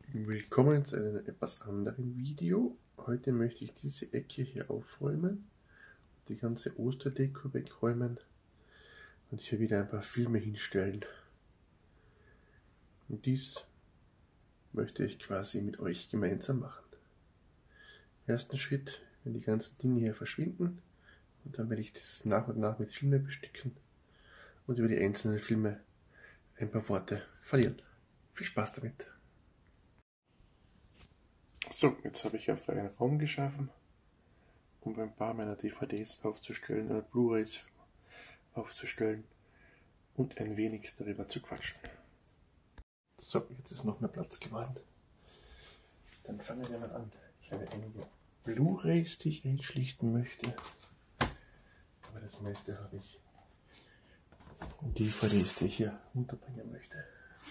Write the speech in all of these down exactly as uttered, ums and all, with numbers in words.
Willkommen zu einem etwas anderen Video. Heute möchte ich diese Ecke hier aufräumen, die ganze Osterdeko wegräumen und hier wieder ein paar Filme hinstellen. Und dies möchte ich quasi mit euch gemeinsam machen. Im ersten Schritt werden die ganzen Dinge hier verschwinden und dann werde ich das nach und nach mit Filmen bestücken und über die einzelnen Filme ein paar Worte verlieren. Viel Spaß damit! So, jetzt habe ich auf einen Raum geschaffen, um ein paar meiner D V Ds aufzustellen oder Blu-rays aufzustellen und ein wenig darüber zu quatschen. So, jetzt ist noch mehr Platz geworden. Dann fangen wir mal an. Ich habe einige Blu-rays, die ich einschlichten möchte, aber das meiste habe ich D V Ds, die ich hier unterbringen möchte.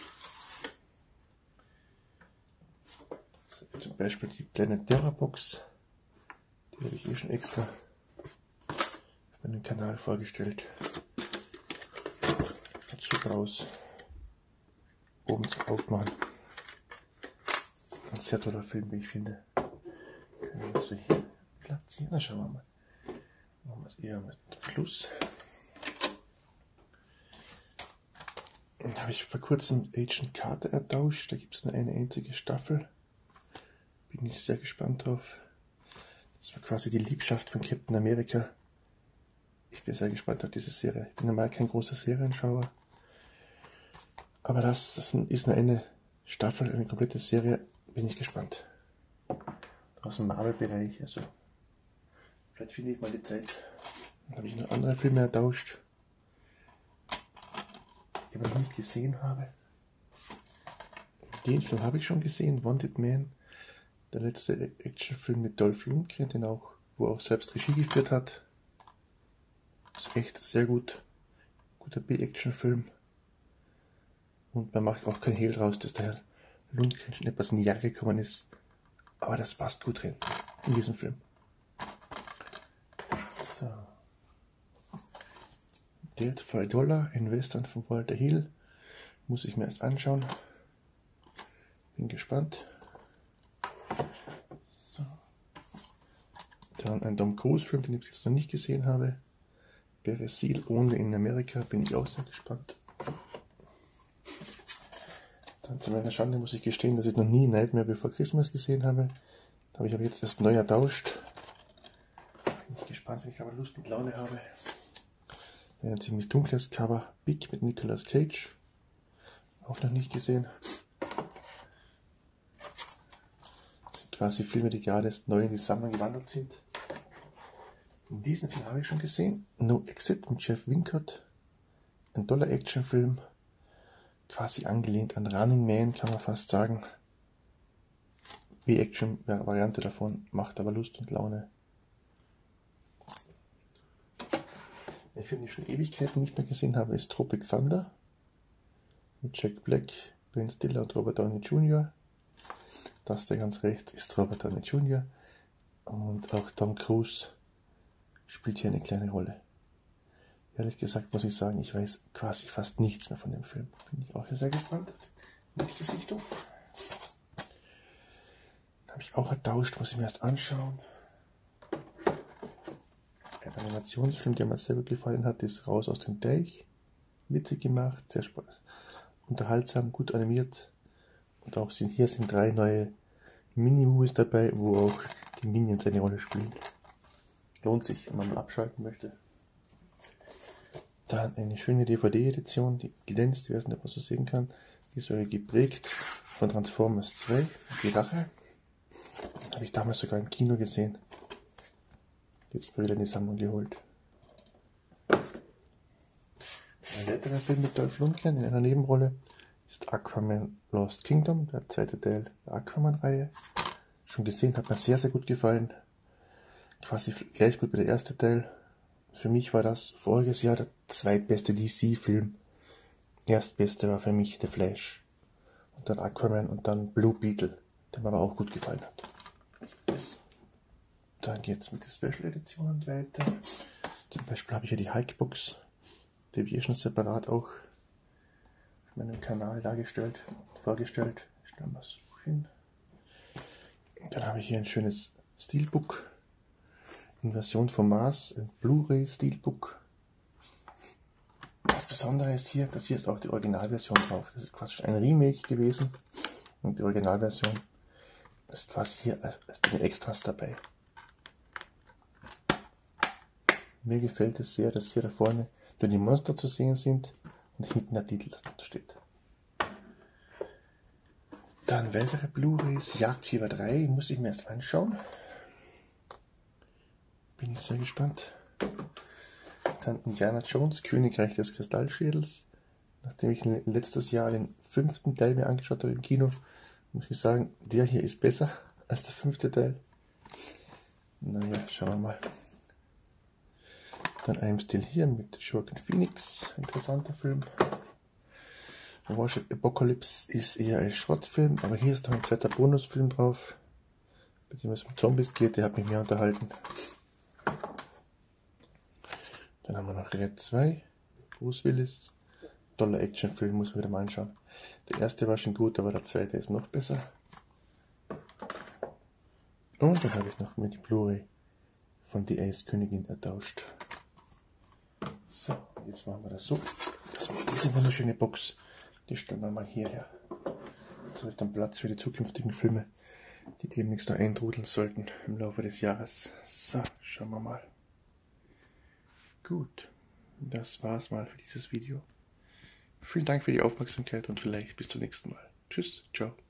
Zum Beispiel die Planet Terror Box, die habe ich eh schon extra auf meinem Kanal vorgestellt. Sieht super aus. Oben zum Aufmachen. Ein sehr toller Film, wie ich finde. Können wir also hier platzieren? Na, schauen wir mal. Machen wir es eher mit Plus. Dann habe ich vor kurzem Agent Carter ertauscht. Da gibt es nur eine einzige Staffel. Bin ich sehr gespannt drauf. Das war quasi die Liebschaft von Captain America. Ich bin sehr gespannt auf diese Serie. Ich bin normal kein großer Serienschauer. Aber das, das ist nur eine Staffel, eine komplette Serie. Bin ich gespannt. Aus dem Marvel-Bereich. Also vielleicht finde ich mal die Zeit. Dann habe ich noch andere Filme ertauscht, die ich noch nicht gesehen habe. Den Film habe ich schon gesehen, Wanted Man. Der letzte Actionfilm mit Dolph Lundgren, den auch, wo er auch selbst Regie geführt hat. Ist echt sehr gut. Guter B-Action-Film. Und man macht auch kein Hehl draus, dass der Herr Lundgren schon etwas in die Jahre gekommen ist. Aber das passt gut drin in diesem Film. So. Dead for a Dollar, ein Western von Walter Hill. Muss ich mir erst anschauen. Bin gespannt. So. Dann ein Tom Cruise Film, den ich jetzt noch nicht gesehen habe. Brazil ohne in Amerika, bin ich auch sehr gespannt. Dann zu meiner Schande muss ich gestehen, dass ich noch nie Nightmare Before Christmas gesehen habe. Da habe ich aber jetzt erst neu ertauscht. Bin ich gespannt, wenn ich aber Lust und Laune habe. Ein ziemlich dunkles Cover, Big mit Nicolas Cage. Auch noch nicht gesehen. Quasi Filme, die gerade erst neu in die Sammlung gewandert sind. In diesem Film habe ich schon gesehen. No Exit mit Jeff Wincott. Ein toller Actionfilm. Quasi angelehnt an Running Man, kann man fast sagen. B-Action-Variante davon, macht aber Lust und Laune. Ein Film, den ich schon Ewigkeiten nicht mehr gesehen habe, ist Tropic Thunder. Mit Jack Black, Ben Stiller und Robert Downey Junior Das da ganz rechts ist Robert Downey Junior Und auch Tom Cruise spielt hier eine kleine Rolle. Ehrlich gesagt muss ich sagen, ich weiß quasi fast nichts mehr von dem Film. Bin ich auch sehr gespannt. Nächste Sichtung. Habe ich auch ertauscht, muss ich mir erst anschauen. Ein Animationsfilm, der mir sehr gut gefallen hat, ist Raus aus dem Teich. Witzig gemacht, sehr unterhaltsam, gut animiert. Und auch sind, hier sind drei neue Mini-Movies dabei, wo auch die Minions eine Rolle spielen. Lohnt sich, wenn man mal abschalten möchte. Dann eine schöne D V D-Edition, die glänzt, wer es nicht so sehen kann. Die ist geprägt von Transformers zwei, die Rache. Habe ich damals sogar im Kino gesehen. Jetzt mal wieder in die Sammlung geholt. Ein weiterer Film mit Dolph Lundgren in einer Nebenrolle ist Aquaman Lost Kingdom, der zweite Teil der Aquaman-Reihe. Schon gesehen, hat mir sehr, sehr gut gefallen. Quasi gleich gut wie der erste Teil. Für mich war das voriges Jahr der zweitbeste D C-Film. Erstbeste war für mich The Flash. Und dann Aquaman und dann Blue Beetle, der mir aber auch gut gefallen hat. Dann geht es mit den Special Editionen weiter. Zum Beispiel habe ich hier die Hulk-Box. Die habe ich eh schon separat auch auf meinem Kanal dargestellt, vorgestellt. Stellen wir es Film. Dann habe ich hier ein schönes Steelbook. Invasion vom Mars, ein Blu-ray Steelbook. Das Besondere ist hier, dass hier ist auch die Originalversion drauf. Das ist quasi ein Remake gewesen. Und die Originalversion ist quasi hier als Extras dabei. Mir gefällt es sehr, dass hier da vorne nur die Monster zu sehen sind und hinten der Titel steht. Dann weitere Blu-rays, Jagdfieber drei, muss ich mir erst anschauen. Bin ich sehr gespannt. Dann Indiana Jones, Königreich des Kristallschädels. Nachdem ich letztes Jahr den fünften Teil mir angeschaut habe im Kino, muss ich sagen, der hier ist besser als der fünfte Teil. Naja, schauen wir mal. Dann I'm Still Here mit Joaquin Phoenix, interessanter Film. Warship Apocalypse ist eher ein Schrottfilm, aber hier ist noch ein zweiter Bonusfilm drauf, beziehungsweise um Zombies geht, der hat mich mehr unterhalten. Dann haben wir noch Red zwei, Bruce Willis, toller Actionfilm, muss man wieder mal anschauen. Der erste war schon gut, aber der zweite ist noch besser. Und dann habe ich noch mit die Blu-ray von Die Eiskönigin ertauscht. So, jetzt machen wir das so, dass wir diese wunderschöne Box, die stellen wir mal hierher. Jetzt habe ich dann Platz für die zukünftigen Filme, die demnächst noch eintrudeln sollten im Laufe des Jahres. So, schauen wir mal. Gut, das war's mal für dieses Video. Vielen Dank für die Aufmerksamkeit und vielleicht bis zum nächsten Mal. Tschüss, ciao.